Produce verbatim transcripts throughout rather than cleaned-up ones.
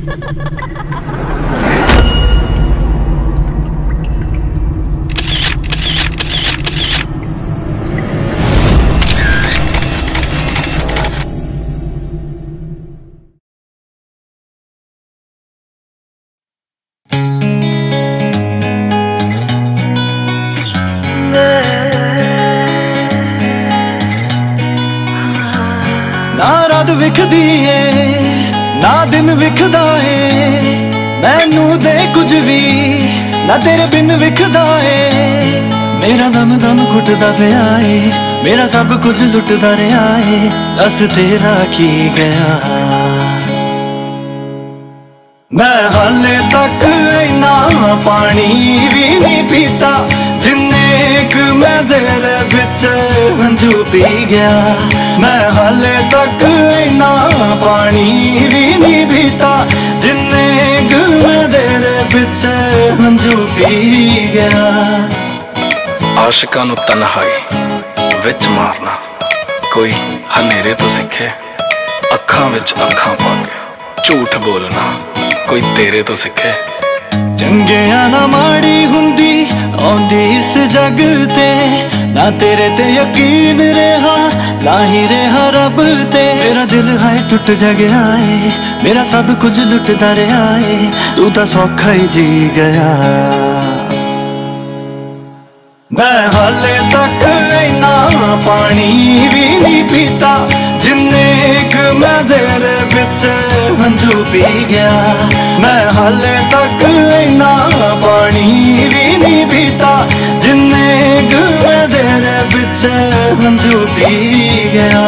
ना रात विखदी है ना दिन विखदा है, मैनू दे कुछ भी ना तेरे बिन विखदा है। मेरा दम दम घुटदा पिया है, मेरा सब कुछ लुटदा रहा है, दस तेरा की गया। मैं हाले तक इना पानी भी नहीं पीता जिन्ने क मैं तेरे बिच हंझू पी गया। मैं हाले तक इना पानी भी नहीं पीता जिन्ने क मैं तेरे बिच हंझू पी गया। आशिकां नूं तन्हाई विच मारना कोई हनेरे तो सिखे, अखां विच अखां पा के झूठ बोलना कोई तेरे तो सिखे। चंगिया ना माड़ी हुंदी आउंदी इस जग ते, ना तेरे ते यकीन रहा ना ही रहा रब ते। मेरा दिल है टुट जा गया है, मेरा सब कुछ लुटदा रहा है, तू तो सौखा ही जी गया। मैं हाले तक इना पानी भी नहीं पीता जिन्ने क मैं तेरे बिच हंझू पी गया। मैं हाले तक इना पानी भी नहीं पीता जिन्ने क मैं तेरे बिच हंझू पी गया।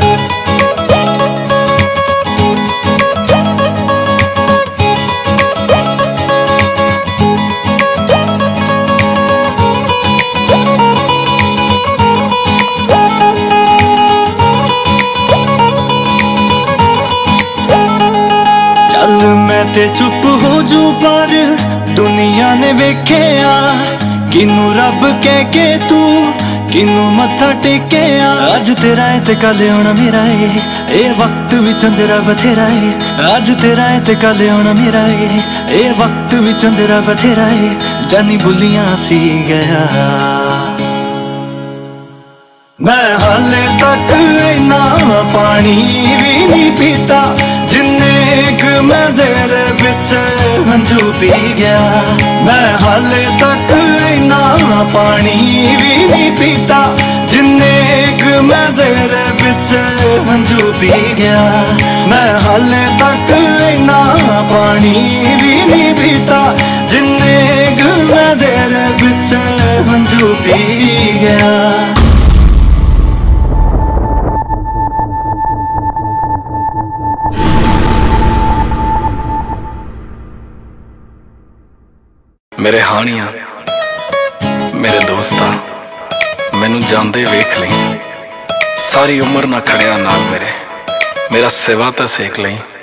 मैं ते चुप हो जू पर दुनिया ने वेख्या, किनू रब कह के तू किनू मत्था टेकिया। अज तेरा है ते कल होना मेरा है, ए वक्त भी चंदरा बथेरा है। अज तेरा है ते कल होना मेरा है, ए वक्त भी चंदरा बथेरा है, जानी बुलियां सी गया। मैं हाले तक इना पानी भी नहीं पीता जिन्ने क मैं तेरे बिच हंझू पी गया। मैं हाले तक इना पानी भी नहीं पीता जिन्ने क मैं तेरे बिच हंझू पी गया। मैं हाले तक इना पानी भी नहीं पीता जिन्ने क मैं तेरे बिच हंझू पी गया। मेरे हानिया मेरे दोस्ता मैनू जांदे वेख लई, सारी उम्र ना खड़िया नाल मेरे, मेरा सिवा तां सेक लई।